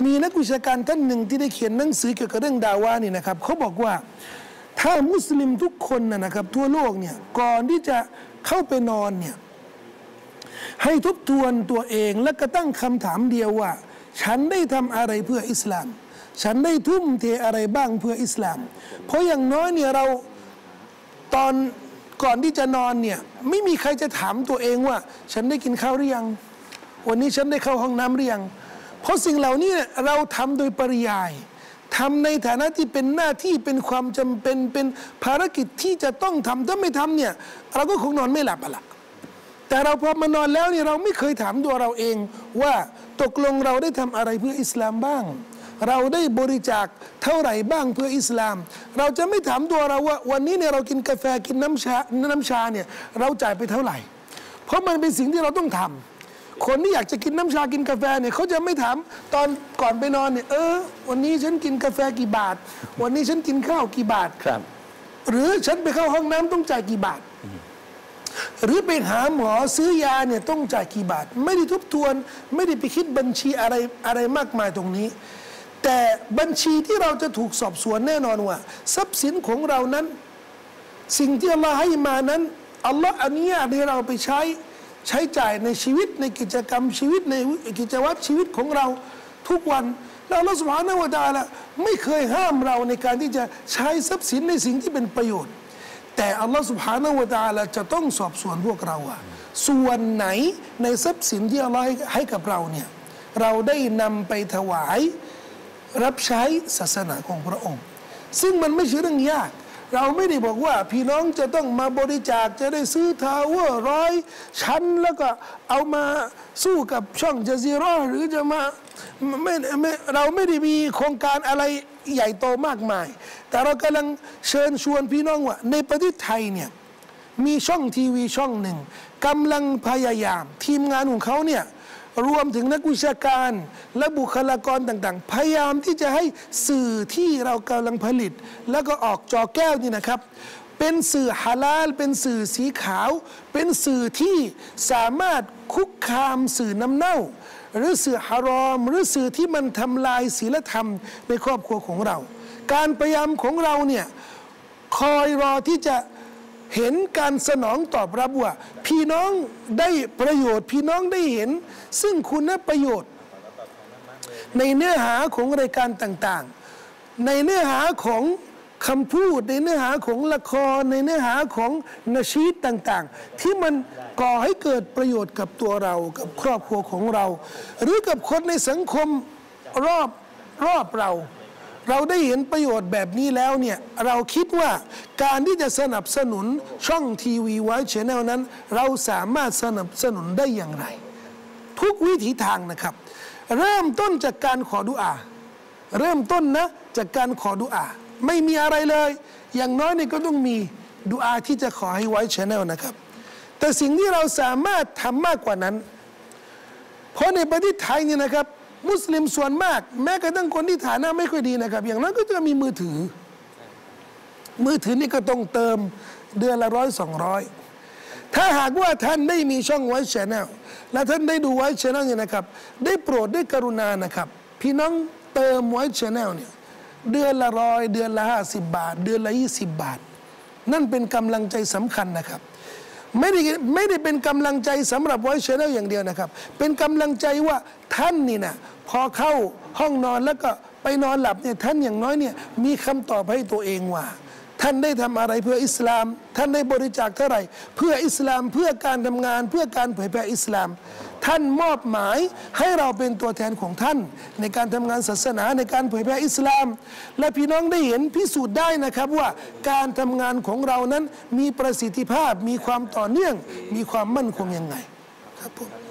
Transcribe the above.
มีนักวิชาการท่านหนึ่งที่ได้เขียนหนังสือเกี่ยวกับเรื่องดาวานี่นะครับเขาบอกว่าถ้ามุสลิมทุกคนนะครับทั่วโลกเนี่ยก่อนที่จะเข้าไปนอนเนี่ยให้ทบทวนตัวเองและก็ตั้งคำถามเดียวว่าฉันได้ทำอะไรเพื่ออิสลามฉันได้ทุ่มเทอะไรบ้างเพื่ออิสลามเพราะอย่างน้อยเนี่ยเราตอนก่อนที่จะนอนเนี่ยไม่มีใครจะถามตัวเองว่าฉันได้กินข้าวหรือยังวันนี้ฉันได้เข้าห้องน้ำหรือยังเพราะสิ่งเหล่านี้เราทำโดยปริยายทำในฐานะที่เป็นหน้าที่เป็นความจำเป็นเป็นภารกิจที่จะต้องทำถ้าไม่ทำเนี่ยเราก็คงนอนไม่หลับอะล่ะแต่เราพอมานอนแล้วเนี่ยเราไม่เคยถามตัวเราเองว่าตกลงเราได้ทำอะไรเพื่ออิสลามบ้างเราได้บริจาคเท่าไหร่บ้างเพื่ออิสลามเราจะไม่ถามตัวเราว่าวันนี้เนี่ยเรากินกาแฟกินน้ำชาเนี่ยเราจ่ายไปเท่าไหร่เพราะมันเป็นสิ่งที่เราต้องทำคนที่อยากจะกินน้ำชากินกาแฟเนี่ยเขาจะไม่ถามตอนก่อนไปนอนเนี่ยวันนี้ฉันกินกาแฟกี่บาทวันนี้ฉันกินข้าวกี่บาทครับหรือฉันไปเข้าห้องน้ำต้องจ่ายกี่บาทหรือไปหาหมอซื้อยาเนี่ยต้องจ่ายกี่บาทไม่ได้ทบทวนไม่ได้ไปคิดบัญชีอะไรมากมายตรงนี้แต่บัญชีที่เราจะถูกสอบสวนแน่นอนว่าทรัพย์สินของเรานั้นสิ่งที่อัลลอฮ์ให้มานั้นอัลลอฮ์อนุญาตให้เราไปใช้จ่ายในชีวิตในกิจกรรมชีวิตในกิจวัตรชีวิตของเราทุกวันแล้วอัลลอฮ์ซุบฮานะฮูวะตะอาลาไม่เคยห้ามเราในการที่จะใช้ทรัพย์สินในสิ่งที่เป็นประโยชน์แต่อัลลอฮ์ซุบฮานะฮูวะตะอาลาจะต้องสอบสวนพวกเราว่าส่วนไหนในทรัพย์สินที่อัลลอฮ์ให้กับเราเนี่ยเราได้นำไปถวายรับใช้ศาสนาของพระองค์ซึ่งมันไม่ใช่เรื่องยากเราไม่ได้บอกว่าพี่น้องจะต้องมาบริจาคจะได้ซื้อทาวเวอร์100 ชั้นแล้วก็เอามาสู้กับช่องจาซีเราะห์หรือจะมาเราไม่ได้มีโครงการอะไรใหญ่โตมากมายแต่เรากำลังเชิญชวนพี่น้องว่าในประเทศไทยเนี่ยมีช่องทีวีช่องหนึ่งกำลังพยายามทีมงานของเขาเนี่ยรวมถึงนักวิชาการและบุคลากรต่างๆพยายามที่จะให้สื่อที่เรากำลังผลิตแล้วก็ออกจอแก้วนี่นะครับเป็นสื่อฮาลาลเป็นสื่อสีขาวเป็นสื่อที่สามารถคุกคามสื่อน้ำเน่าหรือสื่อฮารอมหรือสื่อที่มันทำลายศีลธรรมในครอบครัวของเราการพยายามของเราเนี่ยคอยรอที่จะเห็นการสนองตอบรับว่าพี่น้องได้ประโยชน์พี่น้องได้เห็นซึ่งคุณประโยชน์ในเนื้อหาของรายการต่างๆในเนื้อหาของคำพูดในเนื้อหาของละครในเนื้อหาของนาชีดต่างๆที่มันก่อให้เกิดประโยชน์กับตัวเรากับครอบครัวของเราหรือกับคนในสังคมรอบเราได้เห็นประโยชน์แบบนี้แล้วเนี่ยเราคิดว่าการที่จะสนับสนุนช่องทีวีไวท์แชนแนลนั้นเราสามารถสนับสนุนได้อย่างไรทุกวิถีทางนะครับเริ่มต้นจากการขอดุอาเริ่มต้นนะจากการขอดุอาไม่มีอะไรเลยอย่างน้อยนี่ก็ต้องมีดุอาที่จะขอให้ไวท์แชนแนลนะครับแต่สิ่งที่เราสามารถทำมากกว่านั้นเพราะในประเทศไทยนี่นะครับมุสลิมส่วนมากแม้กระทั่งคนที่ฐานะไม่ค่อยดีนะครับอย่างนั้นก็จะมีมือถือนี่ก็ต้องเติมเดือนละ100-200ถ้าหากว่าท่านได้มีช่องไวท์แชนแนลและท่านได้ดูไวท์แชนแนลเนี่ยนะครับได้โปรดได้กรุณานะครับพี่น้องเติมไวท์แชนแนลเนี่ยเดือนละ100เดือนละ50 บาทเดือนละ20 บาทนั่นเป็นกำลังใจสำคัญนะครับไม่ได้เป็นกำลังใจสำหรับไวท์แชนแนลอย่างเดียวนะครับเป็นกำลังใจว่าท่านนี่นะพอเข้าห้องนอนแล้วก็ไปนอนหลับเนี่ยท่านอย่างน้อยเนี่ยมีคำตอบให้ตัวเองว่าท่านได้ทำอะไรเพื่ออิสลามท่านได้บริจาคเท่าไหร่เพื่ออิสลามเพื่อการทำงานเพื่อการเผยแพร่อิสลามท่านมอบหมายให้เราเป็นตัวแทนของท่านในการทำงานศาสนาในการเผยแพร่อิสลามและพี่น้องได้เห็นพิสูจน์ได้นะครับว่าการทำงานของเรานั้นมีประสิทธิภาพมีความต่อเนื่องมีความมั่นคงยังไงครับผม